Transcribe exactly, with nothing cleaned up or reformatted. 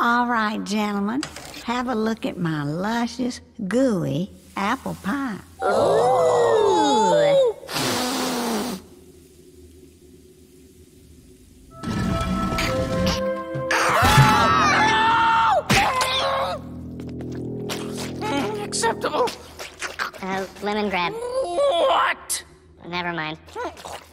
All right, gentlemen, have a look at my luscious, gooey apple pie. Ooh. Acceptable. Uh, Lemongrab. What? Never mind.